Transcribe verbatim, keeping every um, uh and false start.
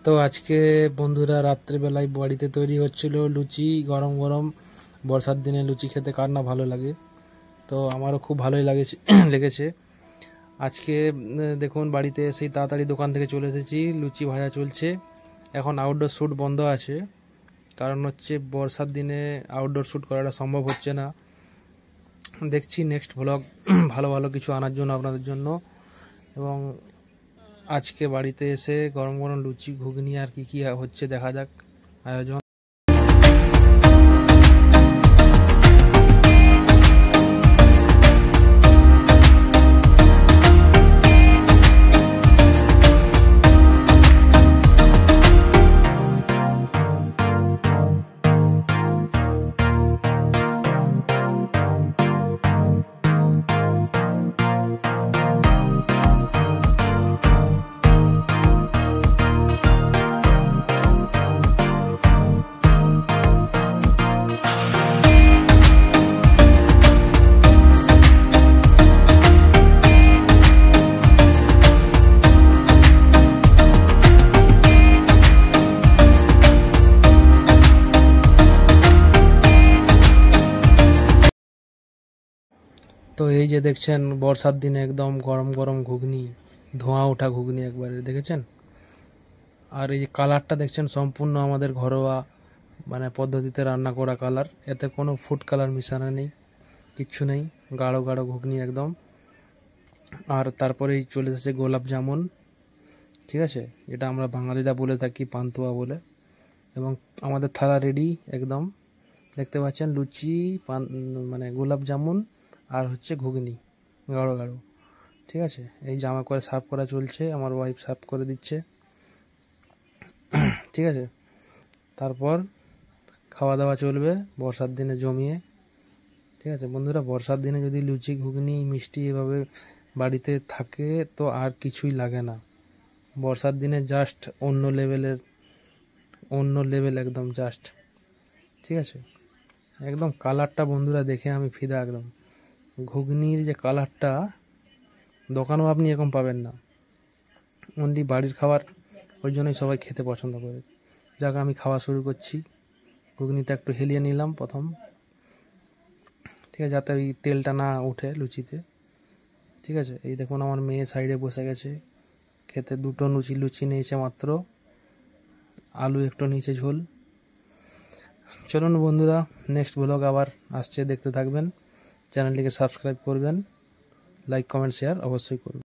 তো আজকে বন্ধুরা রাত্রেবেলায় বাড়িতে তৈরি হচ্ছিল লুচি, গরম গরম। বর্ষার দিনে লুচি খেতে কার না ভালো লাগে, তো আমারও খুব ভালোই লাগেছে লেগেছে। আজকে দেখুন বাড়িতে এসেই তাড়াতাড়ি দোকান থেকে চলে এসেছি, লুচি ভাজা চলছে। এখন আউটডোর শ্যুট বন্ধ আছে, কারণ হচ্ছে বর্ষার দিনে আউটডোর শ্যুট করাটা সম্ভব হচ্ছে না। দেখছি নেক্সট ব্লগ ভালো ভালো কিছু আনার জন্য আপনাদের জন্য। এবং আজকে বাড়িতে এসে গরম গরম লুচি, ঘুগনি আর কি কি হচ্ছে দেখা যাক আয়োজন। তো এই যে দেখছেন বর্ষার দিনে একদম গরম গরম ঘুগনি, ধোঁয়া ওঠা ঘুগনি একবারে দেখেছেন। আর এই যে কালারটা দেখছেন সম্পূর্ণ আমাদের ঘরোয়া মানে পদ্ধতিতে রান্না করা কালার, এতে কোনো ফুড কালার মিশানো নেই, কিচ্ছু নেই, গাঢ় গাঢ় ঘুগনি একদম। আর তারপরেই চলে এসেছে গোলাপ জামুন, ঠিক আছে, এটা আমরা বাঙালিরা বলে থাকি পান্তুয়া বলে। এবং আমাদের থালা রেডি একদম, দেখতে পাচ্ছেন লুচি, পান মানে গোলাপ জামুন আর হচ্ছে ঘুগনি গাঢ় গাঢ়, ঠিক আছে। এই জামা করে সার্ভ করা চলছে, আমার ওয়াইফ সার্ভ করে দিচ্ছে, ঠিক আছে। তারপর খাওয়া দাওয়া চলবে বর্ষার দিনে জমিয়ে, ঠিক আছে বন্ধুরা। বর্ষার দিনে যদি লুচি, ঘুগনি, মিষ্টি এভাবে বাড়িতে থাকে তো আর কিছুই লাগে না। বর্ষার দিনে জাস্ট অন্য লেভেলের, অন্য লেভেল একদম জাস্ট, ঠিক আছে। একদম কালারটা বন্ধুরা দেখে আমি ফিদা একদম। ঘুগনির যে কালারটা দোকানেও আপনি এরকম পাবেন না, অনলি বাড়ির খাবার, ওই জন্যই সবাই খেতে পছন্দ করে। যাক আমি খাওয়া শুরু করছি। ঘুগনিটা একটু হেলিয়ে নিলাম প্রথম, ঠিক আছে, যাতে ওই তেলটা না উঠে লুচিতে, ঠিক আছে। এই দেখুন আমার মেয়ে সাইডে বসে গেছে খেতে, দুটো লুচি লুচি নিয়েছে মাত্র, আলু একটু নিচে ঝোল। চলুন বন্ধুরা, নেক্সট ব্লগ আবার আসছে, দেখতে থাকবেন। চ্যানেলটিকে সাবস্ক্রাইব করবেন, লাইক কমেন্ট শেয়ার অবশ্যই করবেন।